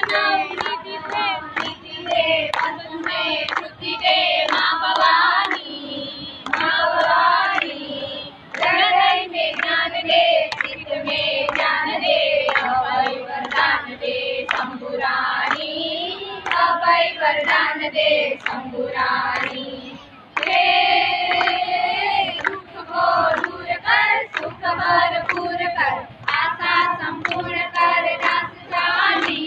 वरदान दे शंभुरानी। हे दुख को दूर कर, सुख भरपूर कर, आशा संपूर्ण कर, दास जानी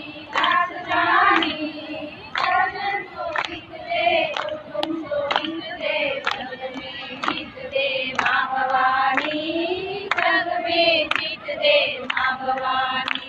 अर्जुन को हित दे, तुमको हित दे, जग में जीत दे माँ भवानी, जग में जीत दे माँ भवानी।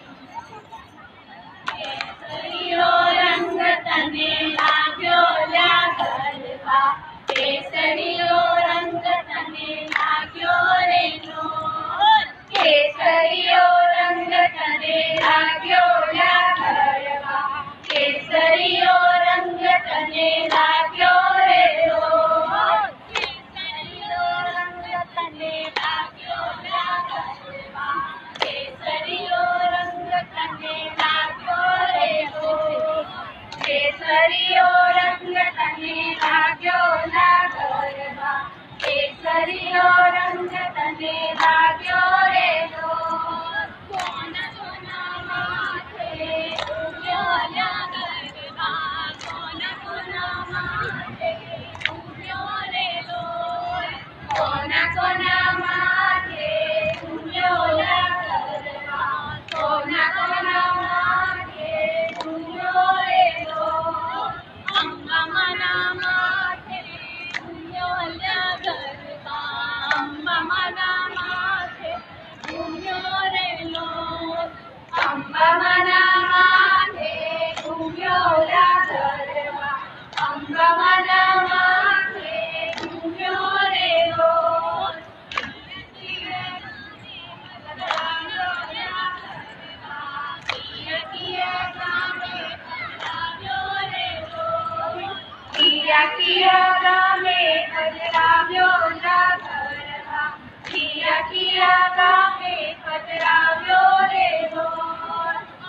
केसरियो रंग तने लाग्यो ल्या गरबा, केसरियो रंग तने लाग्यो रे लोल, केसरियो रंग तने लाग्यो ल्या गरबा, केसरियो रंग तने लाग्यो रे लोल, केसरियो रंग तने लाग्यो ल्या गरबा, केसरियो रंग तने लाग्यो रे लोल, केसरियो रंग तने लाग्यो ल्या गरबा, केसरियो रंग तने लाग्यो रे लोल। कोना कोना माथे उड्यो ल्या गरबा, कोना कोना माथे उड्यो रे लोल, कोना कोना माथे उड्यो ल्या गरबा, कोना कोना माथे उड्यो रे लोल, अंबा मना माथे उड्यो ल्या गरबा, अंबा मना माथे उड्यो रे लोल, अंबा मना माथे उड्यो ल्या गरबा, अंबा मना माथे उड्यो रे लोल। किया किया गामे पधराव्यो ल्या गरबा, किया किया गामे पधराव्यो रे लोल,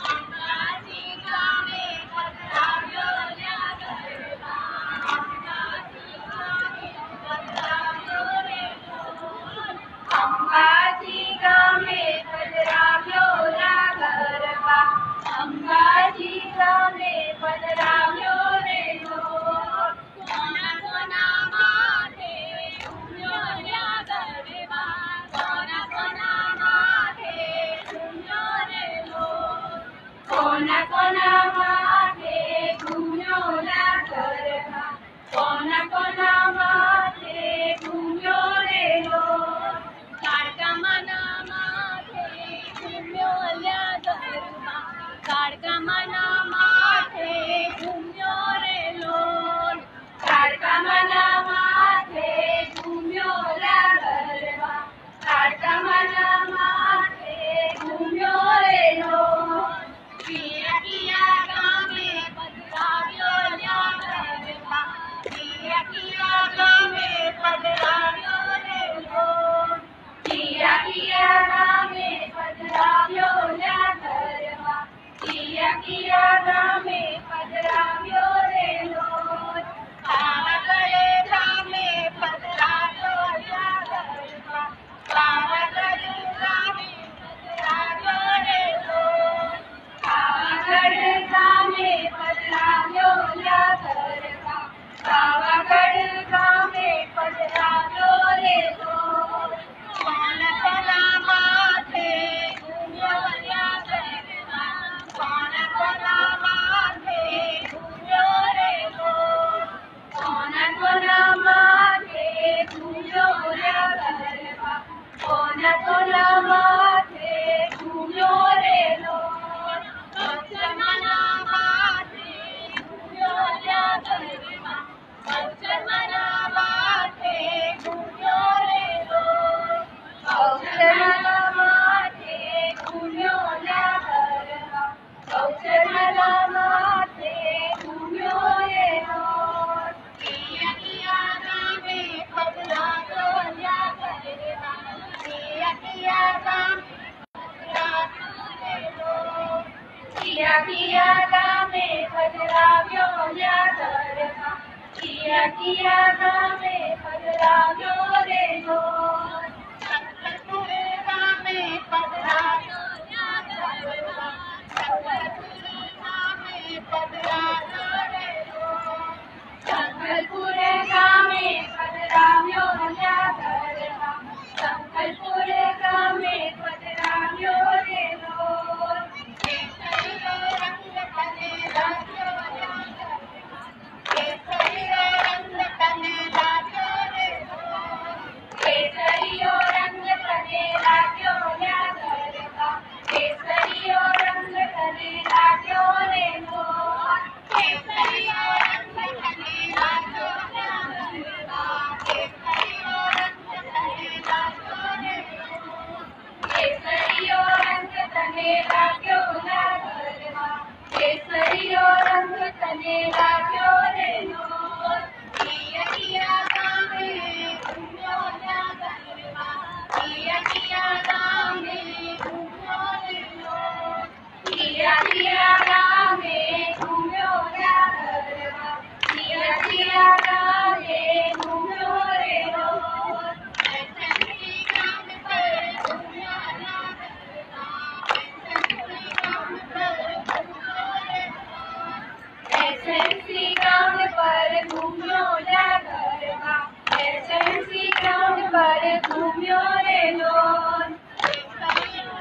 किया गामे पधराव्यो ल्या गरबा किया गामे पधराव्यो रे ढोल शंकरपुर गामे पधराव्यो ल्या गरबा शंकरपुर गामे पधराव्यो रे ढोल शंकरपुर गामे पधराव्यो ल्या गरबा शंकरपुर गामे पधराव्यो रे ढोल केसरियो रंग तने लाग्यो ल्या गरबा केसरियो रंग तने लाग्यो रे ढोल केसरियो रंग तने लाग्यो ल्या गरबा केसरियो रंग तने लाग्यो रे ढोल केसरियो रंग तने लाग्यो ल्या गरबा केसरियो रंग तने लाग्यो रे ढोल केसरियो रंग तने लाग्यो ल्या गरबा केसरियो रंग तने लाग्यो रे ढोल किया गामे घूम्यो ल्या गरबा किया गामे घूम्यो रे ढोल किया गामे घूम्यो ल्या गरबा किया गामे घूम्यो रे ढोल शंकरी गाम पर घूम्यो ल्या गरबा शंकरी गाम पर घूम्यो रे ढोल एसएमसी ग्राउंड पर घूम्यो ल्या गरबा एसएमसी ग्राउंड पर घूम्यो रे ढोल केसरियो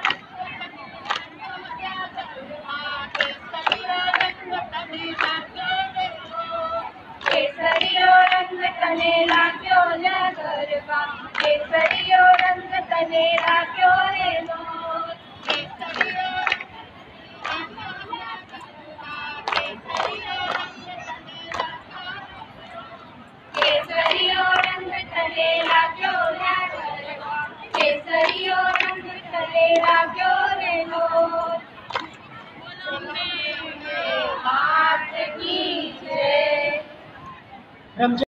रंग तने लाग्यो रे ढोल केसरियो रंग तने लाग्यो ल्या गरबा केसरियो रंग तने लाग्यो रे ढोल केसरियो केसरियो रंग तने लाग्यो ल्या गरबा केसरियो रंग तने लाग्यो रे ढोल हाथ की जय।